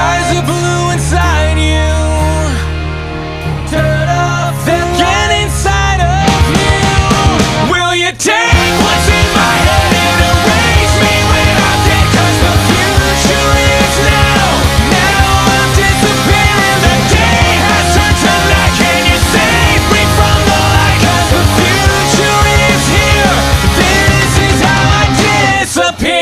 skies are blue inside you. Turn off the get inside of you. Will you take what's in my head and erase me when I'm dead? 'Cause the future is now. Now I'm disappearing. The day has turned to night. Can you save me from the light? 'Cause the future is here. This is how I disappear.